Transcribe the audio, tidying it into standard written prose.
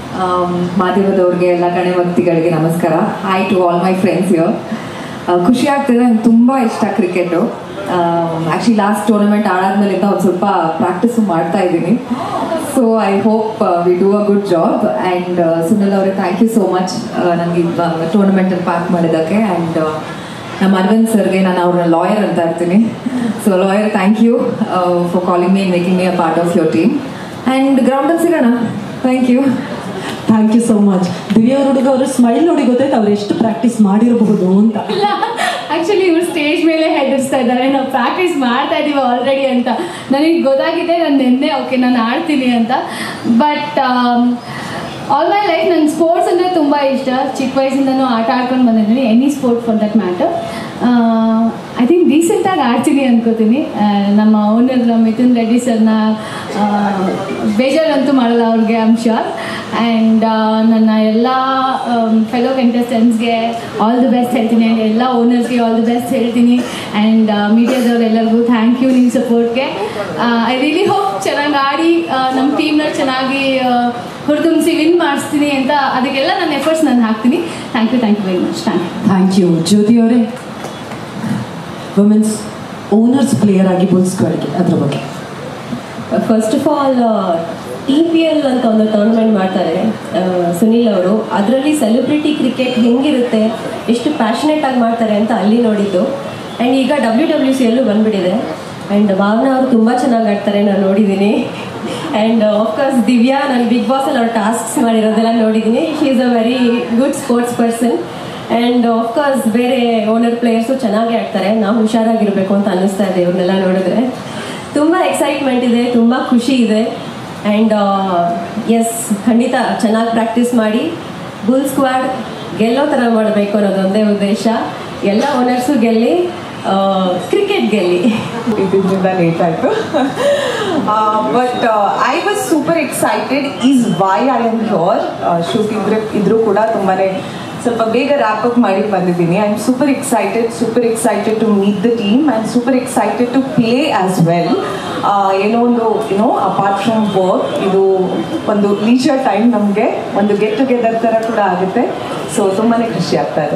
ಮಾಧ್ಯಮದವ್ರಿಗೆ ಎಲ್ಲ ಗಣ್ಯ ವ್ಯಕ್ತಿಗಳಿಗೆ ನಮಸ್ಕಾರ. Hi to all my friends here. ಖುಷಿ ಆಗ್ತಿದೆ, ನಂಗೆ ತುಂಬ ಇಷ್ಟ ಕ್ರಿಕೆಟು. ಆ್ಯಕ್ಚುಲಿ ಲಾಸ್ಟ್ ಟೂರ್ನಮೆಂಟ್ ಆಡಾದ್ಮೇಲಿಂದ ಒಂದು ಸ್ವಲ್ಪ ಪ್ರಾಕ್ಟೀಸು ಮಾಡ್ತಾ ಇದ್ದೀನಿ. So I hope we do a good job. And Sunil ಅವರೇ ಥ್ಯಾಂಕ್ ಯು ಸೋ ಮಚ್ ನನಗೆ ಟೂರ್ನಮೆಂಟಲ್ಲಿ ಪಾರ್ಟ್ ಮಾಡಿದ್ದಕ್ಕೆ. ಆ್ಯಂಡ್ ನಮ್ಮ ಅರವಿಂದ್ ಸರ್ಗೆ ನಾನು ಅವ್ರನ್ನ ಲಾಯರ್ ಅಂತ ಇರ್ತೀನಿ. So lawyer, thank you for calling me, making me a part of your team. And ಗ್ರೌಂಡಲ್ಲಿ ಸಿಗೋಣ. Thank you. Thank you so much. Divya ಹುಡುಗ ಅವರು ಸ್ಮೈಲ್ ನೋಡಿ ಗೊತ್ತಾಯ್ತು ಅವ್ರು ಎಷ್ಟು ಪ್ರಾಕ್ಟೀಸ್ ಮಾಡಿರಬಹುದು ಅಂತ. ಇಲ್ಲ, ಆ್ಯಕ್ಚುಲಿ ಇವ್ರು ಸ್ಟೇಜ್ ಮೇಲೆ ಹೆದರ್ಸ್ತಾ ಇದ್ದಾರೆ, ನಾವು ಪ್ರಾಕ್ಟೀಸ್ ಮಾಡ್ತಾ ಇದ್ದೀವಿ ಆಲ್ರೆಡಿ ಅಂತ. ನನಗೆ ಗೊತ್ತಾಗಿದೆ, ನಾನು ನಿನ್ನೆ ಓಕೆ ನಾನು ಆಡ್ತೀನಿ ಅಂತ. ಬಟ್ ಆಲ್ ಮೈ ಲೈಫ್ ನನ್ನ ಸ್ಪೋರ್ಟ್ಸ್ ಅಂದರೆ ತುಂಬ ಇಷ್ಟ. ಚಿಕ್ಕ ವಯಸ್ಸಿಂದನೂ ಆಟ ಆಡ್ಕೊಂಡು ಬಂದಿದ್ದೀನಿ, any sport for that matter. I think ಡೀಸೆಂಟಾಗಿ ಆಡ್ತೀನಿ ಅನ್ಕೋತೀನಿ. ನಮ್ಮ ಓನರ್ ಮಿಥುನ್ ರೆಡ್ಡಿ ಸರ್ನ ಬೇಜಾರಂತೂ ಮಾಡಲ್ಲ ಅವ್ರಿಗೆ, ಐ ಆಮ್ ಶ್ಯೂರ್. ಆ್ಯಂಡ್ ನನ್ನ ಎಲ್ಲ ಫೆಲೋ ಕಂಟೆಸ್ಟೆಂಟ್ಸ್ಗೆ ಆಲ್ ದಿ ಬೆಸ್ಟ್ ಹೇಳ್ತೀನಿ. ಆ್ಯಂಡ್ ಎಲ್ಲ ಓನರ್ಸ್ಗೆ ಆಲ್ ದಿ ಬೆಸ್ಟ್ ಹೇಳ್ತೀನಿ. ಆ್ಯಂಡ್ ಮೀಡಿಯಾದವ್ರೆಲ್ಲರಿಗೂ ಥ್ಯಾಂಕ್ ಯು ನಿಮ್ಮ ಸಪೋರ್ಟ್ಗೆ. ಐ ರಿಯಲಿ ಹೋಪ್ ಚೆನ್ನಾಗಿ ಆಡಿ ನಮ್ಮ ಟೀಮ್ನ ಚೆನ್ನಾಗಿ ಹುರಿದುಂಬಿಸಿ ವಿನ್ ಮಾಡಿಸ್ತೀನಿ ಅಂತ. ಅದಕ್ಕೆಲ್ಲ ನನ್ನ ಎಫರ್ಟ್ಸ್ ನಾನು ಹಾಕ್ತೀನಿ. Thank you very much. Thank you. Jyoti ಅವರೇ, ವುಮೆನ್ಸ್ ಓನರ್ಸ್ ಪ್ಲೇಯರ್ ಆಗಿ ಬುಲ್ಸ್ಗಳಿಗೆ ಅದ್ರ ಬಗ್ಗೆ. ಫಸ್ಟ್ ಆಫ್ ಆಲ್ TPL ಅಂತ ಒಂದು ಟೂರ್ನಮೆಂಟ್ ಮಾಡ್ತಾರೆ ಸುನಿಲ್ ಅವರು. ಅದರಲ್ಲಿ ಸೆಲೆಬ್ರಿಟಿ ಕ್ರಿಕೆಟ್ ಹೆಂಗಿರುತ್ತೆ, ಎಷ್ಟು ಪ್ಯಾಷನೇಟ್ ಆಗಿ ಮಾಡ್ತಾರೆ ಅಂತ ಅಲ್ಲಿ ನೋಡಿದ್ದು. ಆ್ಯಂಡ್ ಈಗ WWCಯಲ್ಲೂ ಬಂದುಬಿಟ್ಟಿದೆ. ಆ್ಯಂಡ್ ಭಾವನಾ ಅವರು ತುಂಬ ಚೆನ್ನಾಗಿ ಆಡ್ತಾರೆ, ನಾನು ನೋಡಿದ್ದೀನಿ. ಆ್ಯಂಡ್ ಆಫ್ಕೋರ್ಸ್ ದಿವ್ಯಾ, ನಾನು ಬಿಗ್ ಬಾಸಲ್ಲಿ ಅವ್ರು ಟಾಸ್ಕ್ಸ್ ಮಾಡಿರೋದೆಲ್ಲ ನೋಡಿದ್ದೀನಿ. She is a very good sports person. And of course ಬೇರೆ ಓನರ್ ಪ್ಲೇಯರ್ಸು ಚೆನ್ನಾಗಿ ಆಡ್ತಾರೆ. ನಾವು ಹುಷಾರಾಗಿರಬೇಕು ಅಂತ ಅನ್ನಿಸ್ತಾ ಇದೆ ಇವ್ರನ್ನೆಲ್ಲ ನೋಡಿದ್ರೆ. ತುಂಬ ಎಕ್ಸೈಟ್ಮೆಂಟ್ ಇದೆ, ತುಂಬ ಖುಷಿ ಇದೆ. ಆ್ಯಂಡ್ ಎಸ್, ಖಂಡಿತ ಚೆನ್ನಾಗಿ ಪ್ರಾಕ್ಟೀಸ್ ಮಾಡಿ ಬುಲ್ ಸ್ಕ್ವಾಡ್ ಗೆಲ್ಲೋ ಥರ ಮಾಡಬೇಕು ಅನ್ನೋದೊಂದೇ ಉದ್ದೇಶ. ಎಲ್ಲ ಓನರ್ಸು ಗೆಲ್ಲಿ, ಕ್ರಿಕೆಟ್ ಗೆಲ್ಲಿ. ಇದರಿಂದ ಲೇಟ್ ಆಯಿತು. But I was super excited is why I am here. Shoot ಇದ್ರೂ ಕೂಡ ತುಂಬಾ ಸ್ವಲ್ಪ ಬೇಗ ರ್ಯಾಪ್ ಅಪ್ ಮಾಡಿ ಬಂದಿದ್ದೀನಿ. I am super excited to meet the team and super excited to play as well. ಏನೋ ಒಂದು ಅಪಾರ್ಟ್ ಫ್ರಮ್ ವರ್ಕ್, ಇದು ಒಂದು ಲೀಜರ್ ಟೈಮ್, ನಮಗೆ ಒಂದು ಗೆಟ್ ಟುಗೆದರ್ ಥರ ಕೂಡ ಆಗುತ್ತೆ. ಸೊ ತುಂಬಾ ಖುಷಿ ಆಗ್ತಾ ಇದೆ.